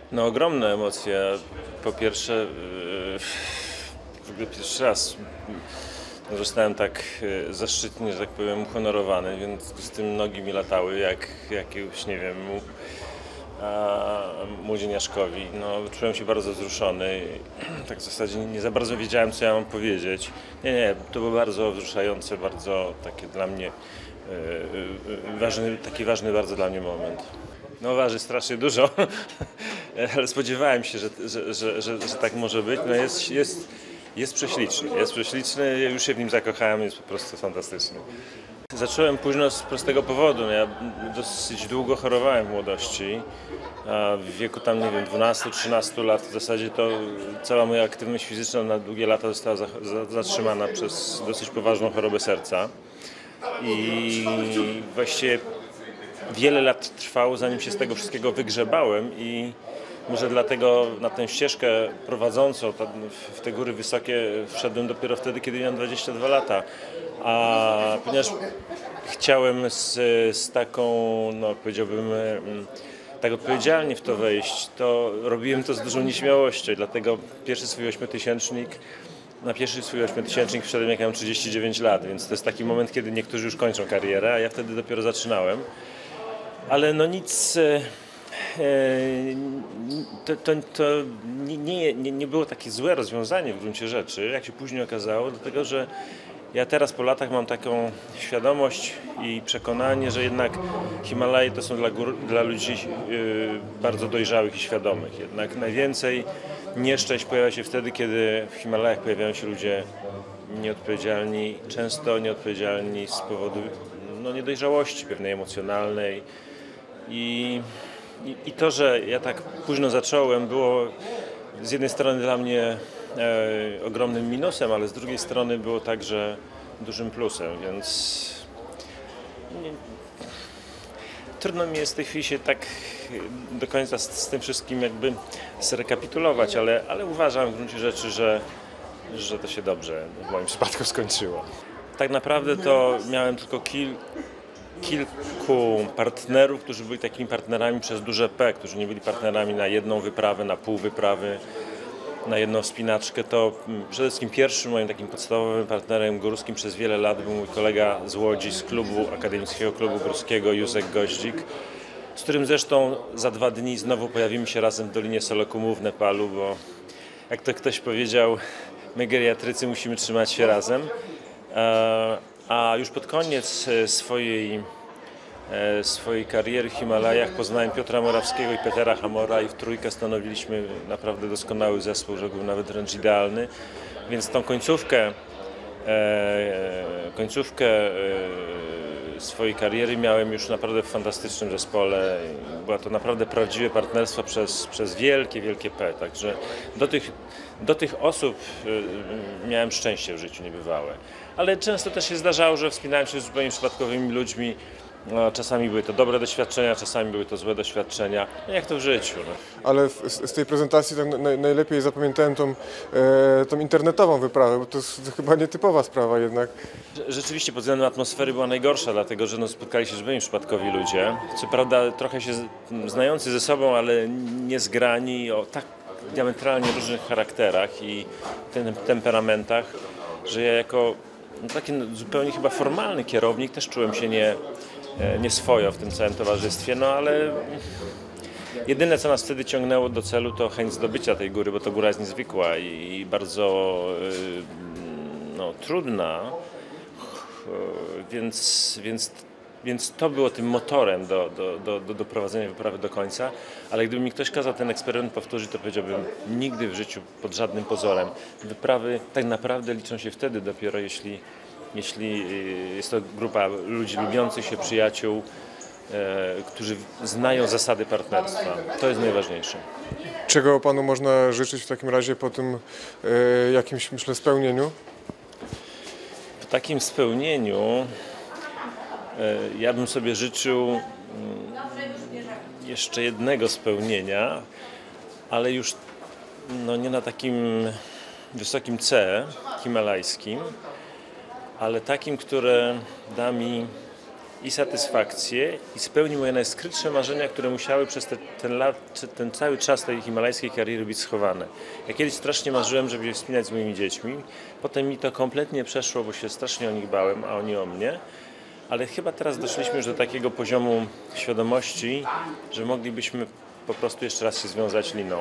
No ogromne emocje. Po pierwsze, w ogóle pierwszy raz zostałem tak zaszczytnie, że tak powiem, uhonorowany, więc z tym nogi mi latały jak jakiegoś, nie wiem, młodzieniaszkowi. No, czułem się bardzo wzruszony. Tak w zasadzie nie za bardzo wiedziałem, co ja mam powiedzieć. Nie, to było bardzo wzruszające, bardzo takie dla mnie ważny bardzo dla mnie moment. No waży strasznie dużo, ale spodziewałem się, że tak może być. No jest prześliczny, już się w nim zakochałem, jest po prostu fantastyczny. Zacząłem późno z prostego powodu. Ja dosyć długo chorowałem w młodości. A w wieku tam, nie wiem, 12-13 lat w zasadzie to cała moja aktywność fizyczna na długie lata została zatrzymana przez dosyć poważną chorobę serca. I właściwie wiele lat trwało, zanim się z tego wszystkiego wygrzebałem i może dlatego na tę ścieżkę prowadzącą w te góry wysokie wszedłem dopiero wtedy, kiedy miałem 22 lata. A ponieważ chciałem z taką, no powiedziałbym, tak odpowiedzialnie w to wejść, to robiłem to z dużą nieśmiałością, dlatego na pierwszy swój ośmiotysięcznik wszedłem jak miałem 39 lat, więc to jest taki moment, kiedy niektórzy już kończą karierę, a ja wtedy dopiero zaczynałem. Ale no nic, to nie było takie złe rozwiązanie w gruncie rzeczy, jak się później okazało, dlatego że ja teraz po latach mam taką świadomość i przekonanie, że jednak Himalaje to są dla ludzi bardzo dojrzałych i świadomych. Jednak najwięcej nieszczęść pojawia się wtedy, kiedy w Himalajach pojawiają się ludzie nieodpowiedzialni, często nieodpowiedzialni z powodu niedojrzałości pewnej emocjonalnej. I to, że ja tak późno zacząłem, było z jednej strony dla mnie ogromnym minusem, ale z drugiej strony było także dużym plusem, więc trudno mi jest w tej chwili się tak do końca z tym wszystkim jakby zrekapitulować, ale uważam w gruncie rzeczy, że to się dobrze w moim przypadku skończyło. Tak naprawdę to miałem tylko kilku partnerów, którzy byli takimi partnerami przez duże P, którzy nie byli partnerami na jedną wyprawę, na pół wyprawy, na jedną wspinaczkę. To przede wszystkim pierwszym moim takim podstawowym partnerem górskim przez wiele lat był mój kolega z Łodzi, z Akademickiego Klubu Górskiego, Józek Goździk, z którym zresztą za 2 dni znowu pojawimy się razem w Dolinie Solokumu w Nepalu, bo jak to ktoś powiedział, my geriatrycy musimy trzymać się razem. A już pod koniec swojej kariery w Himalajach poznałem Piotra Morawskiego i Petera Hamora i w trójkę stanowiliśmy naprawdę doskonały zespół, rzekłbym nawet wręcz idealny. Więc tą końcówkę swojej kariery miałem już naprawdę w fantastycznym zespole. Była to naprawdę prawdziwe partnerstwo przez wielkie P. Także do tych osób miałem szczęście w życiu niebywałe. Ale często też się zdarzało, że wspinałem się z zupełnie przypadkowymi ludźmi. No, czasami były to dobre doświadczenia, czasami były to złe doświadczenia, no jak to w życiu. No. Ale z tej prezentacji tak najlepiej zapamiętałem tą internetową wyprawę, bo to jest chyba nietypowa sprawa jednak. Rzeczywiście pod względem atmosfery była najgorsza, dlatego że spotkali się zupełnie przypadkowi ludzie. Co prawda trochę się znający ze sobą, ale niezgrani, o tak diametralnie różnych charakterach i temperamentach, że ja jako taki zupełnie chyba formalny kierownik też czułem się nieswojo w tym całym towarzystwie, no ale jedyne co nas wtedy ciągnęło do celu to chęć zdobycia tej góry, bo to góra jest niezwykła i bardzo trudna, więc to było tym motorem do prowadzenia wyprawy do końca, ale gdyby mi ktoś kazał ten eksperyment powtórzyć, to powiedziałbym nigdy w życiu pod żadnym pozorem. Wyprawy tak naprawdę liczą się wtedy dopiero, jeśli jest to grupa ludzi lubiących się, przyjaciół, którzy znają zasady partnerstwa. To jest najważniejsze. Czego panu można życzyć w takim razie po tym jakimś, myślę, spełnieniu? Po takim spełnieniu ja bym sobie życzył jeszcze jednego spełnienia, ale już nie na takim wysokim C himalajskim, ale takim, które da mi i satysfakcję i spełni moje najskrytsze marzenia, które musiały przez ten cały czas tej himalajskiej kariery być schowane. Ja kiedyś strasznie marzyłem, żeby się wspinać z moimi dziećmi, potem mi to kompletnie przeszło, bo się strasznie o nich bałem, a oni o mnie, ale chyba teraz doszliśmy już do takiego poziomu świadomości, że moglibyśmy po prostu jeszcze raz się związać liną.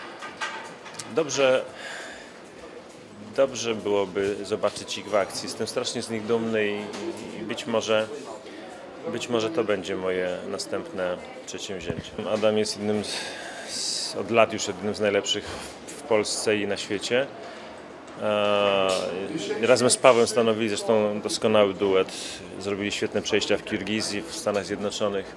Dobrze byłoby zobaczyć ich w akcji. Jestem strasznie z nich dumny i być może to będzie moje następne przedsięwzięcie. Adam jest od lat już jednym z najlepszych w Polsce i na świecie. Razem z Pawłem stanowili zresztą doskonały duet. Zrobili świetne przejścia w Kirgizji, w Stanach Zjednoczonych.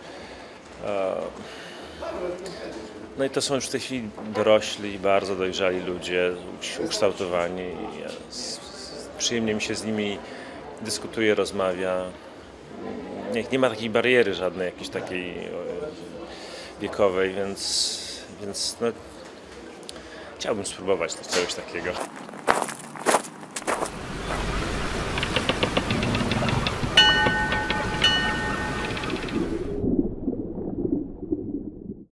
No i to są już w tej chwili dorośli i bardzo dojrzali ludzie, ukształtowani. Przyjemnie mi się z nimi dyskutuje, rozmawia. Nie ma takiej bariery żadnej, jakiejś takiej wiekowej, więc no, chciałbym spróbować czegoś takiego.